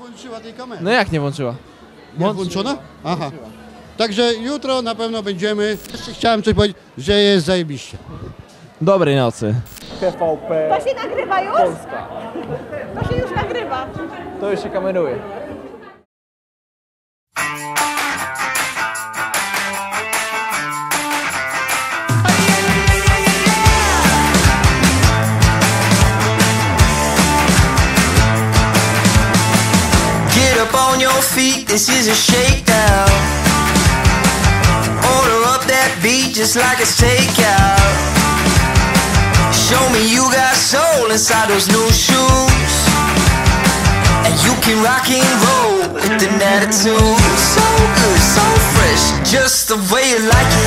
włączyła tej kamery. No jak nie włączyła? Nie włączona? Aha. Także jutro na pewno będziemy. Jeszcze chciałem coś powiedzieć, że jest zajebiście. Dobrej nocy. TVP To się nagrywa już? Polska. To się już nagrywa. To już się kameruje. Get up on your feet, this is a shakedown. Order up that beat just like it's takeout. Show me you got soul inside those new shoes, and you can rock and roll with an attitude. So good, so fresh, just the way you like it.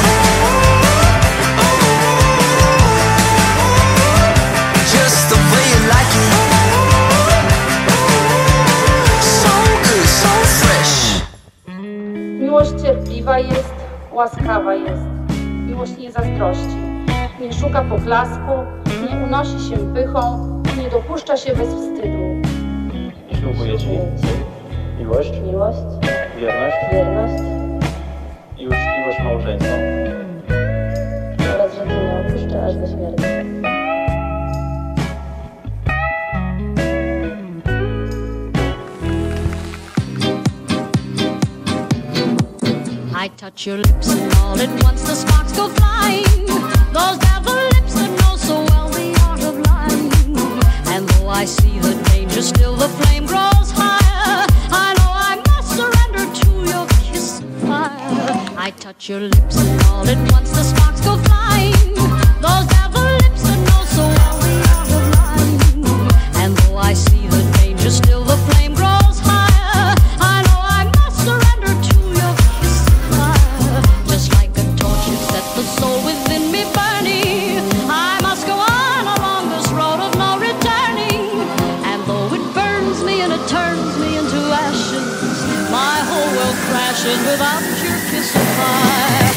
Just the way you like it. So good, so fresh. Miłość cierpliwa jest, łaskawa jest. Miłość nie zazdrości, nie szuka poklasku, nie unosi się pychą, nie dopuszcza się bez wstydu. Ślubuję Ci miłość, Miłość, wierność wierność i uczciwość małżeńską. oraz że Cię nie opuszczę aż do śmierci. I touch your lips and all at once the sparks go flying. Those devil lips that know so well the art of lying. And though I see the danger, still the flame grows higher. I know I must surrender to your kiss of fire. I touch your lips and all at once the sparks go flying. Those devil lips that know so well the art of lying. And though I see the danger, still the flame grows higher. I know I must surrender to your kiss of fire. Just like a torch you set the soul within me burning. I must go on along this road of no returning. And though it burns me and it turns me into ashes, my whole world crashes without your kiss of fire.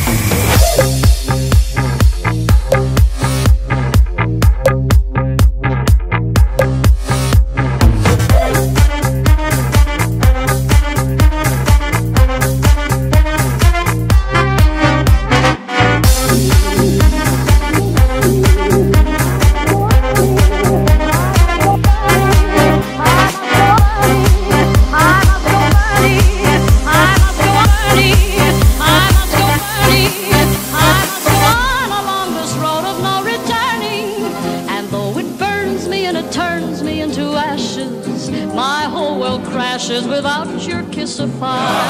My whole world crashes without your kiss of fire.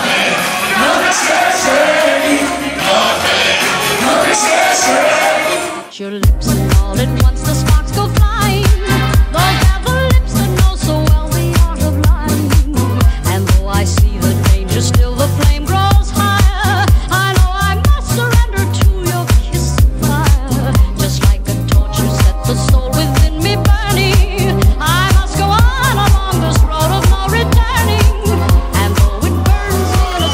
Your lips and all at once the sparks go flying. Those devil lips that know so well the art of lying. And though I see the danger, still the flame grows higher. I know I must surrender to your kiss of fire. Just like a torch you set the soul within me burning. I must go on along this road of no returning. And though it burns me in a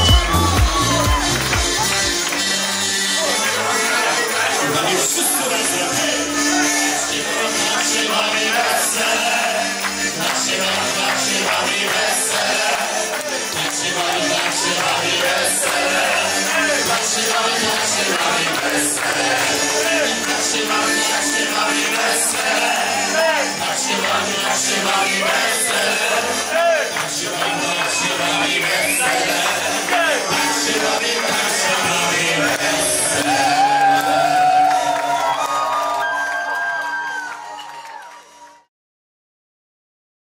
Trzymaj